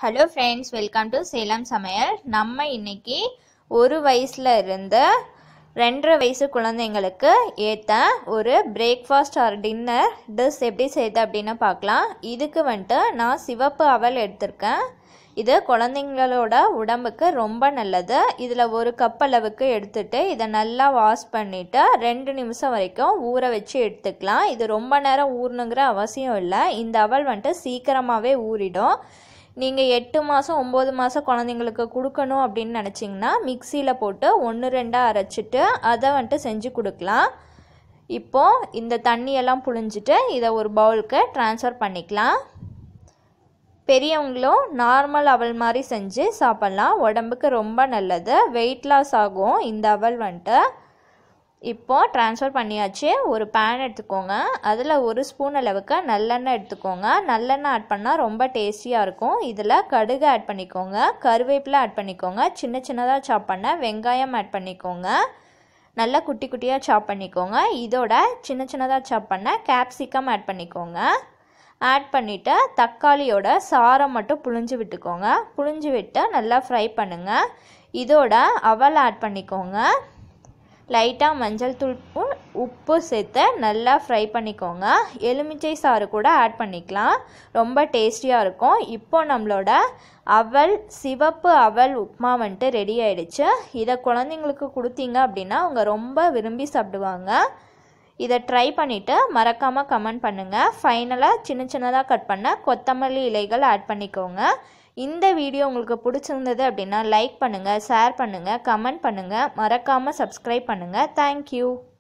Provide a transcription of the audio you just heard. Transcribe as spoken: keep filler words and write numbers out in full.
Hello friends, welcome to Salem சமையல். நம்ம இன்னைக்கு ஒரு வயசுல இருந்து ரெண்டரை வயசு குழந்தைங்களுக்கு ஏற்ற ஒரு பிரேக்ஃபாஸ்ட் ஆர் டின்னர் டிஷ் எப்படி செய்யுது அப்படின்னு பார்க்கலாம். இதுக்கு வந்துட்டு நான் சிவப்பு அவல் எடுத்திருக்கேன். இது குழந்தைங்களோட உடம்புக்கு ரொம்ப நல்லது. இதில் ஒரு கப் அளவுக்கு எடுத்துட்டு இதை நல்லா வாஷ் பண்ணிவிட்டு ரெண்டு நிமிஷம் வரைக்கும் ஊற வச்சு எடுத்துக்கலாம். இது ரொம்ப நேரம் ஊறணுங்கிற அவசியம் இல்லை. இந்த அவல் வந்துட்டு சீக்கிரமாகவே ஊறிடும். நீங்கள் எட்டு மாதம் ஒம்பது மாதம் குழந்தைங்களுக்கு கொடுக்கணும் அப்படின்னு நினச்சிங்கன்னா மிக்சியில் போட்டு ஒன்று ரெண்டாக அரைச்சிட்டு அதை வந்துட்டு செஞ்சு கொடுக்கலாம். இப்போது இந்த தண்ணியெல்லாம் புழிஞ்சிட்டு இதை ஒரு பவுலுக்கு ட்ரான்ஸ்ஃபர் பண்ணிக்கலாம். பெரியவங்களும் நார்மல் அவல் மாதிரி செஞ்சு சாப்பிட்லாம். உடம்புக்கு ரொம்ப நல்லது, வெயிட் லாஸ் ஆகும் இந்த அவல் வந்துட்டு. இப்போது ட்ரான்ஸ்ஃபர் பண்ணியாச்சு. ஒரு பேன் எடுத்துக்கோங்க. அதில் ஒரு ஸ்பூன் அளவுக்கு நல்லெண்ணெய் எடுத்துக்கோங்க. நல்லெண்ணெய் ஆட் பண்ணால் ரொம்ப டேஸ்டியாக இருக்கும். இதில் கடுகு ஆட் பண்ணிக்கோங்க, கருவேப்பிலை ஆட் பண்ணிக்கோங்க, சின்ன சின்னதாக சாப் பண்ண வெங்காயம் ஆட் பண்ணிக்கோங்க, நல்லா குட்டி குட்டியாக சாப் பண்ணிக்கோங்க. இதோட சின்ன சின்னதாக சாப் பண்ண கேப்சிகம் ஆட் பண்ணிக்கோங்க. ஆட் பண்ணிவிட்டு தக்காளியோட சாறை மட்டும் புழிஞ்சு விட்டுக்கோங்க. புழிஞ்சு விட்டு நல்லா ஃப்ரை பண்ணுங்கள். இதோட அவல் ஆட் பண்ணிக்கோங்க. லைட்டாக மஞ்சள் தூள் உப்பு சேர்த்து நல்லா ஃப்ரை பண்ணிக்கோங்க. எலுமிச்சை சாறு கூட ஆட் பண்ணிக்கலாம், ரொம்ப டேஸ்டியாக இருக்கும். இப்போ நம்மளோட அவல் சிவப்பு அவல் உப்புமா வந்துட்டு ரெடி ஆகிடுச்சு. இதை குழந்தைங்களுக்கு கொடுத்தீங்க அப்படின்னா அவங்க ரொம்ப விரும்பி சாப்பிடுவாங்க. இதை ட்ரை பண்ணிவிட்டு மறக்காமல் கமெண்ட் பண்ணுங்கள். ஃபைனலாக சின்ன சின்னதாக கட் பண்ண கொத்தமல்லி இலைகள் ஆட் பண்ணிக்கோங்க. இந்த வீடியோ உங்களுக்கு பிடிச்சிருந்தது அப்படின்னா லைக் பண்ணுங்கள், ஷேர் பண்ணுங்கள், கமெண்ட் பண்ணுங்கள், மறக்காமல் சப்ஸ்கிரைப் பண்ணுங்கள். தேங்க்யூ.